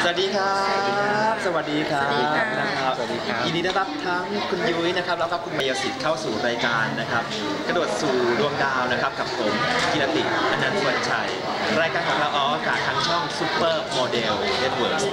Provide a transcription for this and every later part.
สวัสดีครับสวัสดีครับนะครับสวัสดีครับยินดีต้อนรับทั้งคุณยุ้ยนะครับแล้วก็คุณมายสิทธิ์เข้าสู่รายการนะครับกระโดดสู่ดวงดาวนะครับกับผมกิรติอนันต์สวนชัยรายการของเราออกอากาศทางช่องซูเปอร์โมเดลเน็ตเวิร์ก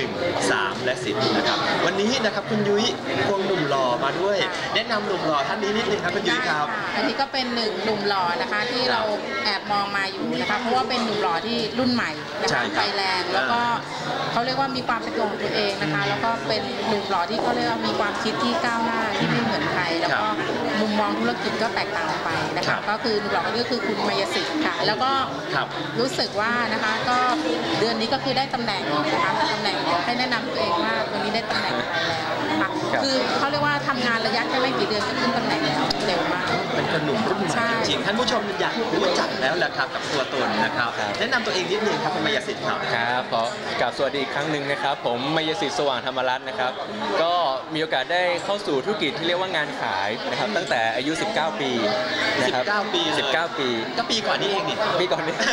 1 3 และ 10นะครับวันนี้นะครับคุณยุ้ยควงหนุ่มหล่อมาด้วยแนะนำหนุ่มหล่อท่านนี้นิดนึงครับคุณยุ้ยครับอันนี้ก็เป็นหนึ่งหนุ่มหล่อนะคะที่เราแอบมองมาอยู่นะคะเพราะว่าเป็นหนุ่มหล่อที่รุ่นใหม่นะคะไฟแรงแล้วก็เขาเรียกว่ามีความเป็นตัวของตัวเองนะคะแล้วก็เป็นหนุ่มหล่อที่เขาเรียกว่ามีความคิดที่ก้าวหน้าที่ไม่เหมือนใครแล้วก็มุมมองธุรกิจก็แตกต่างออกไปนะคะก็คือหนุ่มหล่อก็คือคุณมายสิทธิ์ค่ะแล้วก็รู้สึกว่านะคะก็เดือนนี้ก็คือได้ตำแหน่งนะคะตำแหน่งให้แนะนำตัวเองว่าวันนี้ได้ตำแหน่งไปแล้วนะคะคือเขาเรียกว่าทำงานระยะแค่ไม่กี่เดือนก็ขึ้นตำแหน่งแล้วเร็วมากเป็นคนหนุ่มรุ่นใหม่จริงท่านผู้ชมอยากรู้จักแล้วแหละครับกับตัวตนนะครับแนะนำตัวเองนิดนึงครับคุณมายสิทธิ์ครับครับขอกราบสวัสดีอีกครั้งหนึ่งนะครับผมมายสิทธิ์สว่างธรรมรัตน์นะครับก็มีโอกาสได้เข้าสู่ธุรกิจที่เรียกว่างานขายนะครับตั้งแต่อายุ19 ปีนะครับ 19 ปี 19 ปีก็ปีก่อนนี้เองนี่ปีก่อนนี้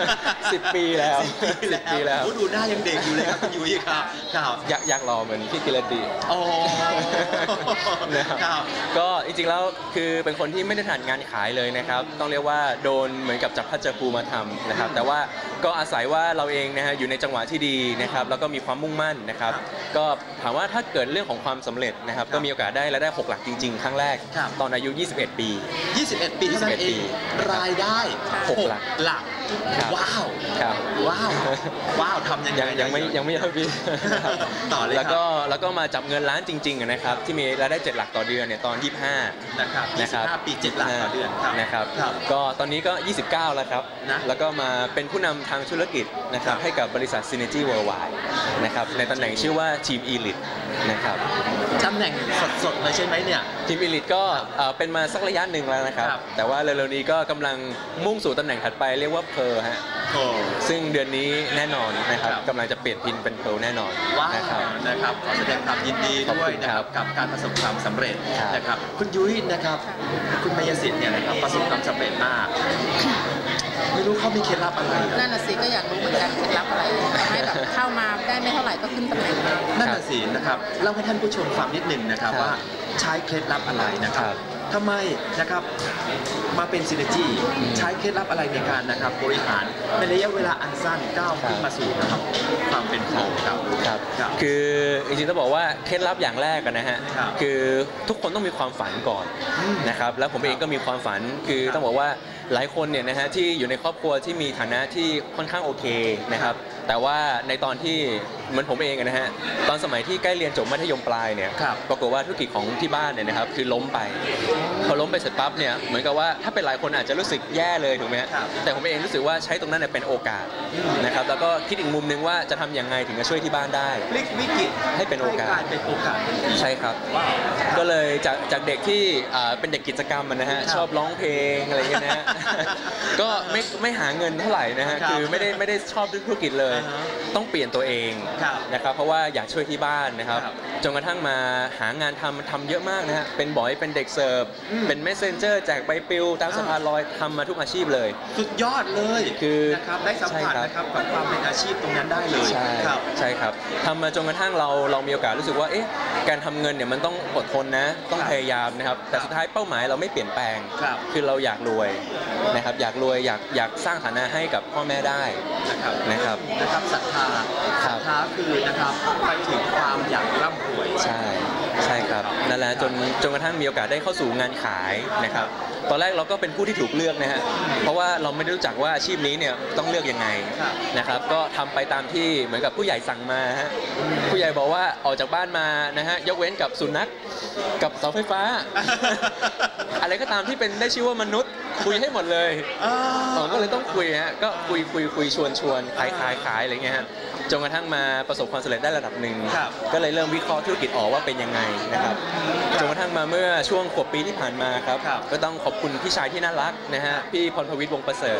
10 ปีแล้ว10 ปีแล้วดูหน้ายังเด็กอยู่เลยครับคุณยุ้ยครับอยากรอเหมือนพี่กิรติโอ้นะครับก็จริงๆแล้วคือเป็นคนที่ไม่ได้ถนัดงานขายเลยนะครับต้องเรียกว่าโดนเหมือนกับจับพัดจับผูมาทำนะครับแต่ว่าก็อาศัยว่าเราเองนะฮะอยู่ในจังหวะที่ดีนะครับแล้วก็มีความมุ่งมั่นนะครับก็ถามว่าถ้าเกิดเรื่องของความสำเร็จนะครับก็มีโอกาสได้รายได้6 หลักจริงๆครั้งแรกตอนอายุ21 ปี 21 ปีที่นั่นเองรายได้ 6 หลักว้าวว้าวทำยังไม่เท่าพี่ต่อเลยครับแล้วก็มาจับเงินล้านจริงๆนะครับที่มีรายได้7 หลักต่อเดือนเนี่ยตอน25 นะครับ25 ปี7 หลักต่อเดือนนะครับก็ตอนนี้ก็29แล้วครับแล้วก็มาเป็นผู้นำทางธุรกิจนะครับให้กับบริษัท Synergy Worldwide นะครับในตำแหน่งชื่อว่า Team Elite นะครับตำแหน่งสดๆเลยใช่ไหมเนี่ย Team Elite ก็เป็นมาสักระยะหนึ่งแล้วนะครับแต่ว่าเร็วๆนี้ก็กำลังมุ่งสู่ตำแหน่งถัดไปเรียกว่าเพร์ฮะซึ่งเดือนนี้แน่นอนนะครับกำลังจะเปลี่ยนพินเป็นเพร์แน่นอนนะครับขอแสดงความยินดีด้วยนะครับกับการประสบความสำเร็จนะครับคุณยุ้ยนะครับคุณมายสิทธิ์เนี่ยนะครับประสบความสำเร็จมากไม่รู้เขามีเคล็ดลับอะไรนั่นน่ะสิก็อยากรู้เหมือนกันเคล็ดลับอะไรทำให้แบบเข้ามาได้ไม่เท่าไหร่ก็ขึ้นตำแหน่งนั่นน่ะสินะครับเล่าให้ท่านผู้ชมฟังนิดหนึ่งนะครับว่าใช้เคล็ดลับอะไรนะครับทำไมนะครับมาเป็นซินเนจี้ใช้เคล็ดลับอะไรในการนะครับบริหารในระยะเวลาอันสั้นก้าวขึ้นมาสู่นะครับความเป็นโปรครับคือจริงๆต้องบอกว่าเคล็ดลับอย่างแรกนะฮะคือทุกคนต้องมีความฝันก่อนนะครับแล้วผมเองก็มีความฝันคือต้องบอกว่าหลายคนเนี่ยนะฮะที่อยู่ในครอบครัวที่มีฐานะที่ค่อนข้างโอเคนะครับแต่ว่าในตอนที่เหมือนผมเองนะฮะตอนสมัยที่ใกล้เรียนจบมัธยมปลายเนี่ยปรากฏว่าธุรกิจของที่บ้านเนี่ยนะครับคือล้มไปพอล้มไปเสร็จปั๊บเนี่ยเหมือนกับว่าถ้าเป็นหลายคนอาจจะรู้สึกแย่เลยถูกไหมแต่ผมเองรู้สึกว่าใช้ตรงนั้นเป็นโอกาสนะครับแล้วก็คิดอีกมุมนึงว่าจะทำยังไงถึงจะช่วยที่บ้านได้พลิกวิกฤตให้เป็นโอกาสใช่ครับก็เลยจากเด็กที่เป็นเด็กกิจกรรมนะฮะชอบร้องเพลงอะไรอย่างเงี้ยนะก็ไม่หาเงินเท่าไหร่นะฮะคือไม่ได้ชอบธุรกิจเลยต้องเปลี่ยนตัวเองนะครับเพราะว่าอยากช่วยที่บ้านนะครับจนกระทั่งมาหางานทำเยอะมากนะฮะเป็นบอยเป็นเด็กเสิร์ฟเป็นเมสเซนเจอร์แจกใบปลิวตามสะพานลอยทำมาทุกอาชีพเลยสุดยอดเลยคือนะครับได้สัมผัสนะครับกับความเป็นอาชีพตรงนั้นได้เลยใช่ครับทำมาจนกระทั่งเรามีโอกาสรู้สึกว่าการทำเงินเนี่ยมันต้องอดทนนะต้องพยายามนะครับแต่สุดท้ายเป้าหมายเราไม่เปลี่ยนแปลงคือเราอยากรวยนะครับอยากรวยอยากสร้างฐานะให้กับพ่อแม่ได้นะครับศรัทธาคือนะครับไปถึงความอยากร่ำรวยใช่ครับนั่นแหละจนกระทั่งมีโอกาสได้เข้าสู่งานขายนะครับตอนแรกเราก็เป็นผู้ที่ถูกเลือกนะฮะเพราะว่าเราไม่ได้รู้จักว่าอาชีพนี้เนี่ยต้องเลือกยังไงนะครับก็ทำไปตามที่เหมือนกับผู้ใหญ่สั่งมาฮะผู้ใหญ่บอกว่าออกจากบ้านมานะฮะยกเว้นกับสุนัขกับเสาไฟฟ้าอะไรก็ตามที่เป็นได้ชื่อว่ามนุษย์คุยให้หมดเลยผมก็เลยต้องคุยฮะก็คุยชวนขายอะไรเงี้ยฮะจนกระทั่งมาประสบความสำเร็จได้ระดับหนึ่งก็เลยเริ่มวิเคราะห์ธุรกิจออกว่าเป็นยังไงนะครับจนกระทั่งมาเมื่อช่วงขวบปีที่ผ่านมาครับก็ต้องขอบคุณพี่ชายที่น่ารักนะฮะพี่พรพวิทย์วงประเสริฐ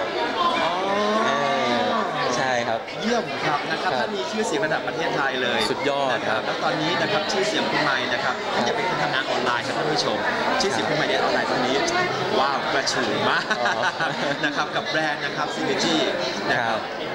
ใช่ครับเยี่ยมครับนะครับถ้ามีชื่อเสียงระดับประเทศไทยเลยสุดยอดครับแล้วตอนนี้นะครับชื่อเสียงคุณไมค์นะครับถ้าจะเป็นคนทำงานออนไลน์ครับท่านผู้ชมชื่อเสียงคุณไมค์ในออนไลน์ตอนนี้ว้าวกระฉูดมากนะครับกับแบรนด์นะครับซินเนจี้นะครับ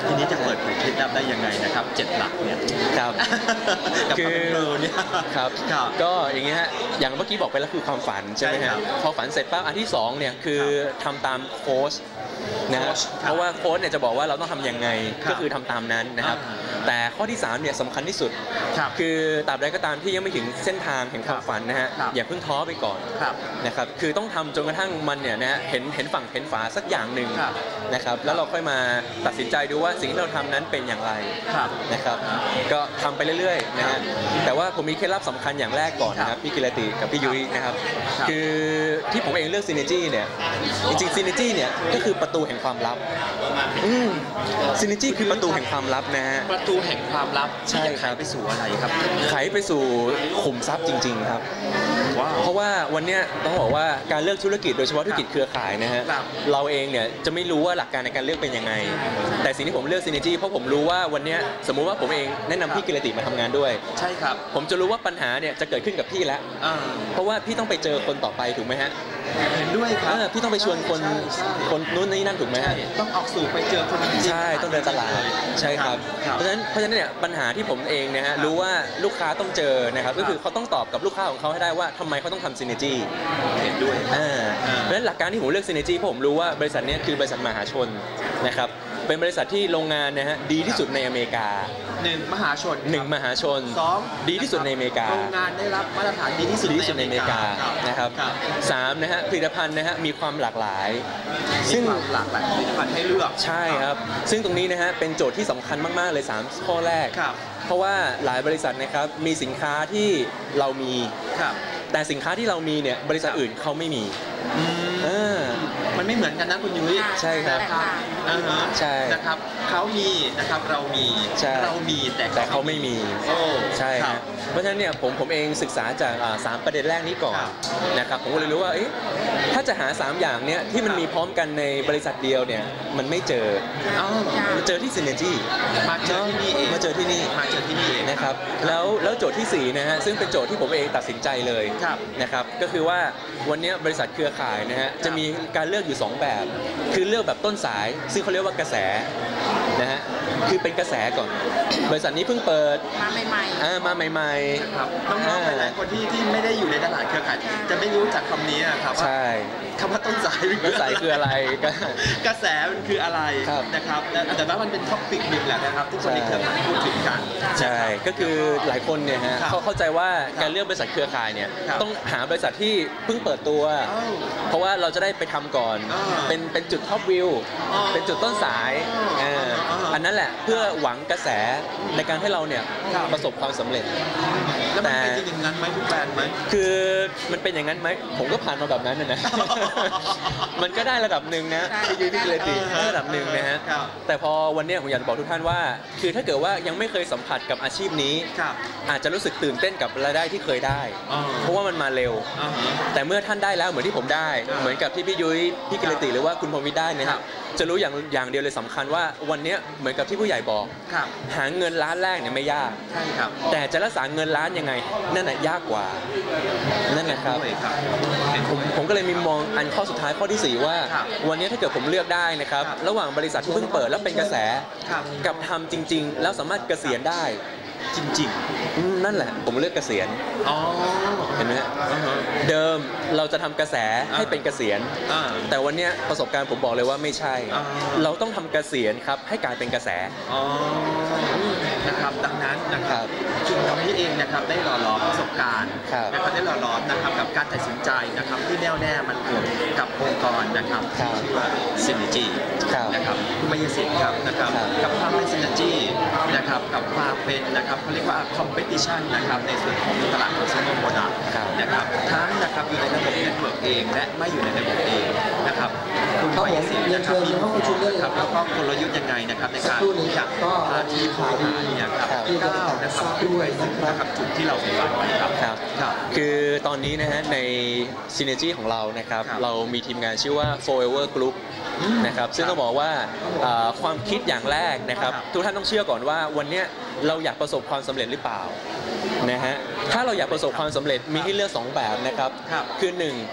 ทีนี้จะเปิดเผยเคล็ดลับได้ยังไงนะครับ7 หลักเนี่ยครับกับความเป็นโปรเนี่ยครับครับก็อย่างเงี้ยฮะอย่างเมื่อกี้บอกไปแล้วคือความฝันใช่ไหมใช่ครัฮะบพอฝันเสร็จปั๊บอันที่2เนี่ยคือทำตามโค้ชนะฮะโค้ชครับเพราะว่าโค้ชเนี่ยจะบอกว่าเราต้องทำยังไงครับก็คือทำตามนั้นนะครับอ่าแต่ข้อที่3เนี่ยสำคัญที่สุดครับคือตราบใดก็ตามที่ยังไม่ถึงเส้นทางแห่งความฝันนะฮะครับอย่าเพิ่งท้อไปก่อนครับนะครับคือต้องทำจนกระทั่งมันเนี่ยนะฮะเห็นฝั่งเห็นฝาสักอย่างหนึ่งครับนะครับแล้วเราค่อยมาตัดสินใจดูว่าสิ่งที่เราทำนั้นเป็นอย่างไรครับนะครับก็ทำไปเรื่อยๆนะฮะแต่ว่าผมมีเคล็ดลับสำคัญอย่างแรกก่อนนะครับพี่กิรติกับพี่ยุ้ยนะครับครับคือที่ผมเองเลือกซินเนจี้เนี่ยจริงๆซินเนจี้เนี่ยก็คือประตูแห่งความลับซินเนจี้คือประตูแห่งความลับนะฮะประตูแห่งความลับใช่ครับที่จะไขไปสู่อะไรครับไขไปสู่ขุมทรัพย์จริงๆครับว้าวเพราะว่าวันเนี้ยต้องบอกว่าการเลือกธุรกิจโดยเฉพาะธุรกิจเครือข่ายนะฮะครับเราเองเนี่ยจะไม่รู้ว่าหลักการในการเลือกเป็นยังไง แต่สิ่งที่ผมเลือกซินเนจี้เพราะผมรู้ว่าวันเนี้ยสมมุติว่าผมเองแนะนำพี่กิรติมาทำงานด้วยใช่ครับผมจะรู้ว่าปัญหาเนี่ยจะเกิดขึ้นกับพี่แล้วอ่าเพราะว่าพี่ต้องไปเจอคนต่อไปถูกไหมฮะเห็นด้วยครับพี่ต้องไปชวนคนใช่คนนู้นนี่นั่นถูกไหมใช่ฮะต้องออกสู่ไปเจอคนจริงๆใช่ต้องเดินตลาดใช่ครับครับเพราะฉะนั้นเนี่ยปัญหาที่ผมเองนะฮะรู้ว่าลูกค้าต้องเจอนะครับก็คือเขาต้องตอบกับลูกค้าของเขาให้ได้ว่าทำไมเขาต้องทำซินเนจี้เห็นด้วยเพราะฉะนั้นหลักการที่ผมเลือกซินเนจี้เพราะผมรู้ว่าบริษัทเนี้ยคือบริษัทมหาชนนะครับเป็นบริษัทที่โรงงานนะฮะดีที่สุดในอเมริกา 1 มหาชน 1 มหาชน 2 ดีที่สุดในอเมริกาโรงงานได้รับมาตรฐานดีที่สุดดีที่สุดในอเมริกานะครับครับ 3นะฮะผลิตภัณฑ์นะฮะมีความหลากหลายซึ่งหลากหลายผลิตภัณฑ์ให้เลือกใช่ครับซึ่งตรงนี้นะฮะเป็นโจทย์ที่สำคัญมากๆเลย3ข้อแรกครับเพราะว่าหลายบริษัทนะครับมีสินค้าที่เรามีครับแต่สินค้าที่เรามีเนี่ยบริษัทอื่นเขาไม่มีอืมเออมันไม่เหมือนกันนะคุณยุ้ยใช่ครับนะครับอ่าฮะใช่นะครับเขามีนะครับเรามีใช่เรามีแต่แต่เขาไม่มีโอ้ใช่คฮะรับเพราะฉะนั้นเนี่ยผมเองศึกษาจาก3ประเด็นแรกนี้ก่อนครับนะครับผมก็เลยรู้ว่าเอ๊ะถ้าจะหา 3 อย่างเนี่ยที่มันมีพร้อมกันในบริษัทเดียวเนี่ยมันไม่เจออ้าวมันเจอที่ซินเนจี้มาเจอที่นี่เองมาเจอที่นี่มาเจอที่นี่เองนะครับแล้วโจทย์ที่4นะฮะซึ่งเป็นโจทย์ที่ผมเองตัดสินใจเลยครับนะครับก็คือว่าวันนี้บริษัทเครือข่ายนะฮะจะมีการเลือกอยู่ 2 แบบ คือเลือกแบบต้นสาย ซึ่งเขาเรียกว่ากระแสนะฮะคือเป็นกระแสก่อน บริษัทนี้เพิ่งเปิดมาใหม่ๆมาใหม่ครับน้องๆหลายๆคนที่ไม่ได้อยู่ในตลาดเครือข่ายจะไม่รู้จักคำนี้นะครับใช่คำว่าต้นสายต้นสายคืออะไรก็กระแสมันคืออะไรครับนะครับแต่ว่ามันเป็นท็อปปิกหนึ่งแหละนะครับที่คนในเครือข่ายพูดถึงกันใช่ก็คือหลายคนเนี่ยฮะครับเขาเข้าใจว่าการเลือกบริษัทเครือข่ายเนี่ยครับต้องหาบริษัทที่เพิ่งเปิดตัวอ้าวเพราะว่าเราจะได้ไปทำก่อนอ่าเป็นจุดท็อปวิวอ๋อเป็นจุดต้นสายอ๋ออันนั้นแหละเพื่อหวังกระแสในการให้เราเนี่ยครับประสบความสำเร็จแล้วมันแต่เป็นจริงอย่างนั้นไหมทุกแบรนด์ไหมคือมันเป็นอย่างนั้นไหมผมก็ผ่านมาแบบนั้นนะ มันก็ได้ระดับหนึ่งนะใช่พี่ยุ้ยพี่เกรติเออได้ระดับหนึ่งนะฮะครับแต่พอวันเนี้ยผมอยากจะบอกทุกท่านว่า คือถ้าเกิดว่ายังไม่เคยสัมผัสกับอาชีพนี้ครับอาจจะรู้สึกตื่นเต้นกับรายได้ที่เคยได้อ๋อเพราะว่ามันมาเร็วอ่าฮะแต่เมื่อท่านได้แล้วเหมือนที่ผมได้ เหมือนกับที่พี่ยุ้ยพี่กิรติหรือว่าคุณพงวิทย์ได้เนี่ยครัฮะบจะรู้อย่างเดียวเลยสำคัญว่าวันเนี้ยเหมือนกับที่ผู้ใหญ่บอกครับหาเงินล้านแรกเนี่ยไม่ยากใช่ครับแต่จะรักษาเงินล้านยังไงนั่นน่ะยากกว่านั่นแหละครับด้วยครับเห็นผมก็เลยมีมองอันข้อสุดท้ายข้อที่ 4 ว่าครับวันนี้ถ้าเกิดผมเลือกได้นะครับครับระหว่างบริษัทที่เพิ่งเปิดแล้วเป็นกระแสครับกับทำจริง ๆ แล้วสามารถเกษียณได้จริงนั่นแหละผมเลือกเกษียณๆอ๋อเห็นไหมฮะอ่าฮะเดิมเราจะทำกระแสให้เป็นเกษียณอ่าแต่วันเนี้ยประสบการณ์ผมบอกเลยว่าไม่ใช่อ่าเราต้องทำเกษียณครับให้กลายเป็นกระแสอ๋อ นะครับดังนั้นนะคครัรับบ จุดตรงนี้เองนะครับได้หล่อหลอมประสบการณ์ครับนะครับได้หล่อหลอมนะครับกับการตัดสินใจนะครับที่แน่วแน่มันคงกับองค์กรนะครับครับที่ชื่อว่า Synergy ครับนะครับคุณมายสิทธิ์ครับนะครับครับกับความเป็น Synergy นะครับกับความเป็นนะครับเขาเรียกว่า competition นะครับในส่วนของตลาด consumer product ครับนะครับทั้งนะครับอยู่ในระบบ network เองและไม่อยู่ในระบบเองนะครับคุณมายสิทธิ์นะครับมีมุมมองนะครับแล้วก็กลยุทธ์ยังไงนะครับในการที่จะพาทีมบริหารเนี่ยครับครับก้าวนะครับขึ้นไปถึงนะครับจุดที่เราใฝ่ฝันไว้ครับครับครับคือตอนนี้นะฮะใน Synergy ของเรานะครับครับเรามีทีมงานชื่อว่า Forever Group นะครับซึ่งต้องบอกว่าความคิดอย่างแรกนะครับครับทุกท่านต้องเชื่อก่อนว่าวันเนี้ยเราอยากประสบความสำเร็จหรือเปล่านะฮะถ้าเราอยากประสบความสำเร็จมีให้เลือก 2 แบบนะครับครับคือ 1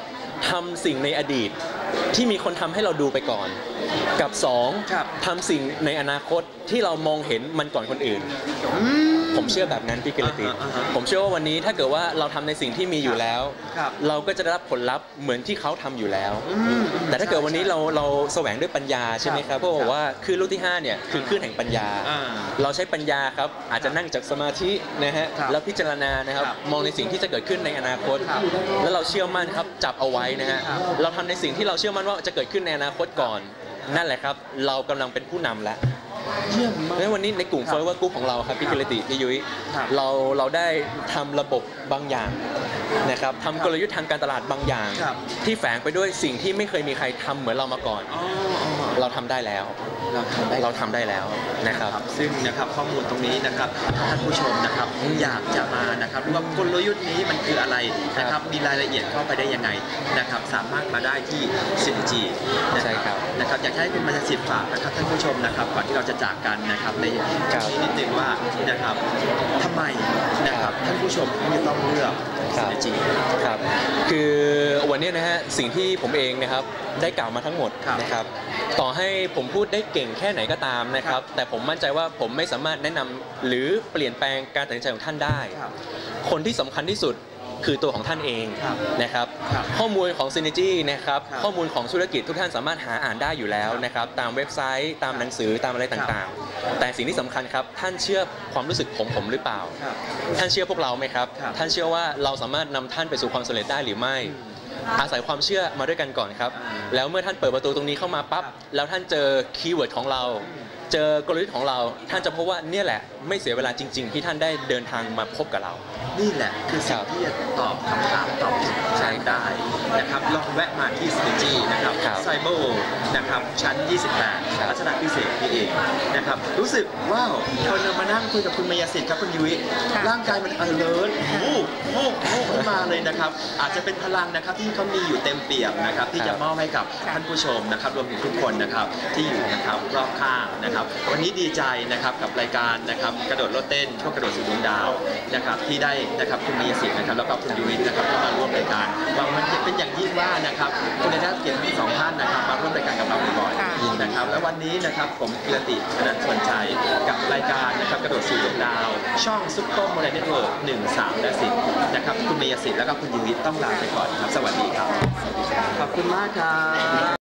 ทำสิ่งในอดีตที่มีคนทำให้เราดูไปก่อน กับครับ 2ทำสิ่งในอนาคตที่เรามองเห็นมันก่อนคนอื่น ผมเชื่อแบบนั้นพี่กิรติ ผมเชื่อว่าวันนี้ถ้าเกิดว่าเราทำในสิ่งที่มีอยู่แล้วครับเราก็จะได้รับผลลัพธ์เหมือนที่เขาทำอยู่แล้ว แต่ถ้าเกิดวันนี้เราแสวงด้วยปัญญาใช่ไหมครับเพราะบอกว่าคลื่นลูกที่5เนี่ยคือคลื่นแห่งปัญญา เราใช้ปัญญาครับอาจจะนั่งจากสมาธินะฮะครับแล้วพิจารณานะครับครับมองในสิ่งที่จะเกิดขึ้นในอนาคตครับแล้วเราเชื่อมั่นครับจับเอาไว้นะฮะครับเราทำในสิ่งที่เราเชื่อมั่นว่าจะเกิดขึ้นในอนาคตก่อน นั่นแหละครับเรากำลังเป็นผู้นำแล้วเยี่ยมมากในวันนี้ในกลุ่ม Forever Group ของเราครับพี่กิรติพี่ยุ้ยครับเราได้ทำระบบบางอย่างนะครับทำกลยุทธ์ทางการตลาดบางอย่างครับที่แฝงไปด้วยสิ่งที่ไม่เคยมีใครทำเหมือนเรามาก่อนอ๋อเราทำได้แล้ว เราทำได้แล้วนะครับซึ่งนะครับข้อมูลตรงนี้นะครับท่านผู้ชมนะครับอยากจะมานะครับว่ากลยุทธ์นี้มันคืออะไรนะครับมีรายละเอียดเข้าไปได้ยังไงนะครับสามารถมาได้ที่ Synergy นะใช่ครับนะครับอยากให้คุณมาสิทธิ์ฝากนะครับท่านผู้ชมนะครับก่อนที่เราจะจากกันนะครับในครับนี้นิดนึงว่านะครับทำไมนะครับท่านผู้ชมที่ต้องเลือก Synergy ครับคือวันนี้นะฮะสิ่งที่ผมเองนะครับได้กล่าวมาทั้งหมดครับนะครับต่อให้ผมพูดได้เก่งแค่ไหนก็ตามนะครับแต่ผมมั่นใจว่าผมไม่สามารถแนะนำหรือเปลี่ยนแปลงการตัดสินใจของท่านได้ครับคนที่สำคัญที่สุดคือตัวของท่านเองครับนะครับครับข้อมูลของ Synergy นะครับครับข้อมูลของธุรกิจทุกท่านสามารถหาอ่านได้อยู่แล้วนะครับตามเว็บไซต์ตามหนังสือตามอะไรต่างๆ แต่สิ่งที่สำคัญครับท่านเชื่อความรู้สึกผมหรือเปล่าครับท่านเชื่อพวกเราไหมครับครับท่านเชื่อว่าเราสามารถนำท่านไปสู่ความสำเร็จได้หรือไม่ อาศัยความเชื่อมาด้วยกันก่อนครับ แล้วเมื่อท่านเปิดประตูตรงนี้เข้ามาปั๊บครับแล้วท่านเจอคีย์เวิร์ดของเรา เจอกลยุทธ์ของเรา ท่านจะพบว่าเนี่ยแหละไม่เสียเวลาจริง ๆ ที่ท่านได้เดินทางมาพบกับเรานี่แหละคือสิ่งที่จะตอบคำถามตอบถึงใจได้นะครับลองแวะมาที่ Synergy นะครับครับไซเบอร์นะครับชั้น 28 รัชดาพิเศษนี่เองนะครับรู้สึกว้าวพอเรามานั่งคุยกับคุณมายาสิทธิ์ครับคุณยุ้ยค่ะร่างกายมัน alert โอ้โหขึ้นมาเลยนะครับอาจจะเป็นพลังนะครับที่เขามีอยู่เต็มเปี่ยมนะครับที่จะมอบให้กับท่านผู้ชมนะครับรวมถึงทุกคนนะครับที่อยู่นะครับรอบข้างนะครับวันนี้ดีใจนะครับกับรายการนะครับกระโดดโลดเต้นช่วงกระโดดสู่ดวงดาวนะครับที่ได้นะครับคุณมายาสิทธิ์นะครับแล้วก็คุณยุ้ยนะครับเข้ามาร่วมรายการหวังมันจะเป็นอย่างยิ่งว่านะครับคุณได้รับเกียรติทั้งสองท่านนะครับมาร่วมรายการกับเราบ่อยค่ะๆนะครับและวันนี้นะครับผมกิรติอนันต์ชวนชัยกับรายการนะครับกระโดดสู่ดวงดาว ช่องซุปเปอร์โมเดลเน็ตเวิร์ก1 3 และ 10นะครับคุณมายาสิทธิ์แล้วก็คุณยุ้ยต้องลาไปก่อนครับสวัสดีครับขอบคุณมากครับ